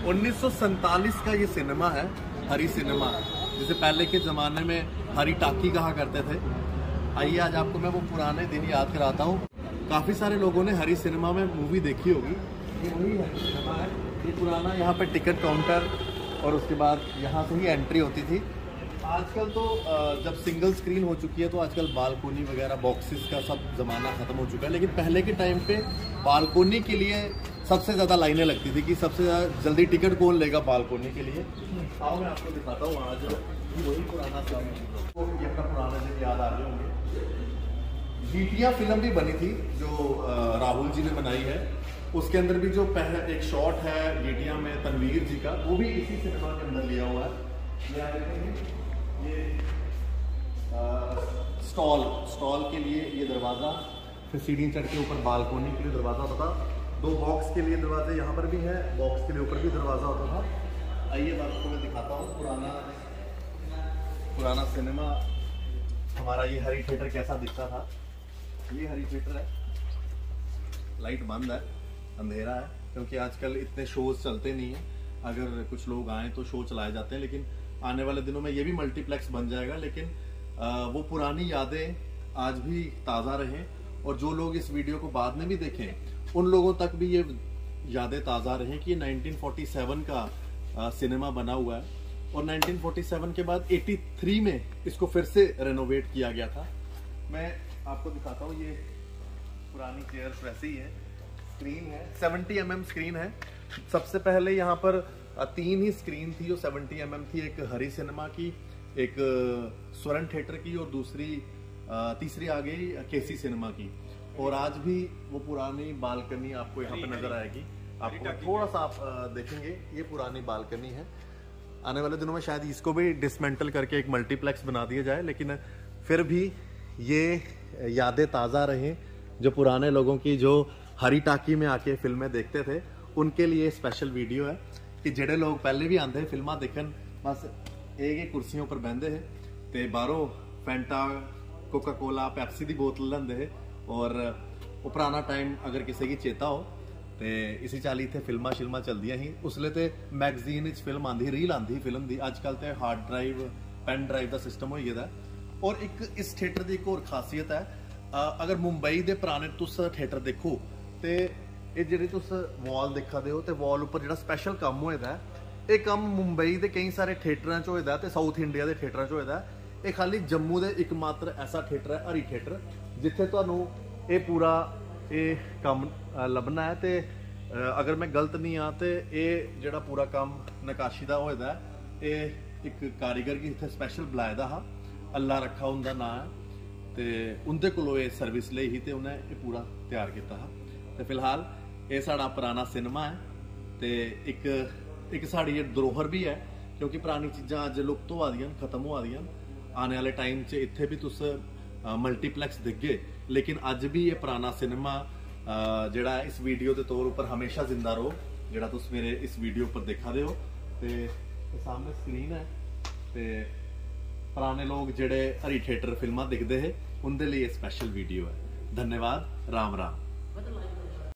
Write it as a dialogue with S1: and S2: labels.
S1: 1947 का ये सिनेमा है, हरी सिनेमा, जिसे पहले के ज़माने में हरी टाकी कहा करते थे। आइए आज आपको मैं वो पुराने दिन याद कराता हूँ। काफ़ी सारे लोगों ने हरी सिनेमा में मूवी देखी होगी। ये वही हरी सिनेमा है। ये पुराना यहाँ पे टिकट काउंटर और उसके बाद यहाँ से ही एंट्री होती थी। आजकल तो जब सिंगल स्क्रीन हो चुकी है तो आजकल बालकोनी वगैरह बॉक्सेस का सब ज़माना ख़त्म हो चुका है, लेकिन पहले के टाइम पे बालकोनी के लिए सबसे ज़्यादा लाइनें लगती थी कि सबसे ज़्यादा जल्दी टिकट कौन लेगा बालकोनी के लिए। आओ मैं आपको दिखाता हूँ आज वही पुराना सा ये अपना पुराना दिन याद आ रहे होंगे। जीटिया फिल्म भी बनी थी जो राहुल जी ने बनाई है, उसके अंदर भी जो पहले एक शॉट है जीटिया में तनवीर जी का, वो भी इसी सिनेमा के अंदर लिया हुआ है। ये स्टॉल के लिए ये दरवाज़ा, फिर सीढ़ी चढ़ के ऊपर बालकोनी के लिए दरवाज़ा होता था। 2 बॉक्स के लिए दरवाजे यहाँ पर भी हैं, बॉक्स के लिए ऊपर भी दरवाज़ा होता था। आइए आपको मैं दिखाता हूँ पुराना सिनेमा हमारा। ये हरी थिएटर कैसा दिखता था। ये हरी थिएटर है, लाइट बंद है, अंधेरा है, क्योंकि आजकल इतने शोज चलते नहीं हैं। अगर कुछ लोग आए तो शो चलाए जाते हैं, लेकिन आने वाले दिनों में ये भी मल्टीप्लेक्स बन जाएगा। लेकिन वो पुरानी यादें आज भी ताज़ा रहें, और जो लोग इस वीडियो को बाद में भी देखें उन लोगों तक भी ये यादें ताज़ा रहें कि 1947 का सिनेमा बना हुआ है, और 1947 के बाद 83 में इसको फिर से रेनोवेट किया गया था। मैं आपको दिखाता हूँ, ये पुरानी चेयर्स वैसे ही है। स्क्रीन है 70 mm स्क्रीन है। सबसे पहले यहाँ पर 3 ही स्क्रीन थी जो 70 mm थी। एक हरी सिनेमा की, एक स्वर्ण थिएटर की, और तीसरी आ गई केसी सिनेमा की। और आज भी वो पुरानी बालकनी आपको यहाँ पे नजर आएगी। आपको थोड़ा सा आप देखेंगे, ये पुरानी बालकनी है। आने वाले दिनों में शायद इसको भी डिसमेंटल करके एक मल्टीप्लेक्स बना दिया जाए, लेकिन फिर भी ये यादें ताज़ा रहें। जो पुराने लोगों की जो हरी टाकी में आके फिल्में देखते थे, उनके लिए स्पेशल वीडियो है कि जेडे लोग पहले भी आते फिल्मां देखन, बस एक कुर्सियों पर बहते हैं तो बाहरों फैंटा, कोका कोला, पैप्सी की बोतल लेंदे है। और वो पुराना टाइम अगर किसी की चेता हो तो इसी चाली इतने फिल्मां शिल्मां चलदियां ही। उसले तो मैगजीन फिल्म आती, रील आती फिल्म की। अजकल तो हार्ड ड्राइव, पेन ड्राइव का सिस्टम हो गया। और एक इस थिएटर की एक और खासियत है, अगर मुंबई के पुराने तुस थिएटर देखो तो ये जेह्ड़े तुस वॉल दिखा दे हो, तो वॉल उपर जो स्पैशल काम होए दा है, ये काम मुंबई के कई सारे थिएटर होए दा, साउथ इंडिया के थिएटर होए दा। ये खाली जम्मू के एकमात्र ऐसा थिएटर है, हरी थिएटर, जिथे तुहानू ये पूरा ये काम लभना है। तो अगर मैं गलत नहीं हाँ तो ये जोड़ा पूरा काम नकाशी का होए दा, ये एक कारीगर की इतने स्पैशल बुलाए दा हा, अल्लाह रखा उनका नाम है, तो उनके कोलों ये सर्विस ली ही, तो उन्हें ये पूरा तैयार किया हा। तो फिलहाल ये साड़ा पुराना सिनेमा है, तो एक साड़ी ये धरोहर भी है, क्योंकि पुरानी चीज़ां अज लुप्त हो दियां, खत्म हो दियां। आने वाले टाइम च इत्थे भी तुस मल्टीप्लैक्स दिखगे, लेकिन अज भी ये पुराना सिनेमा जिहड़ा इस वीडियो के तौर पर हमेशा जिंदा रहो, जिहड़ा तुस मेरे इस वीडियो पर देखा दे हो। तो सामने स्क्रीन है, तो पुराने लोग जिहड़े हरी थिएटर फिल्मां दिखते हैं उनके लिए स्पेशल वीडियो है। धन्यवाद, राम राम।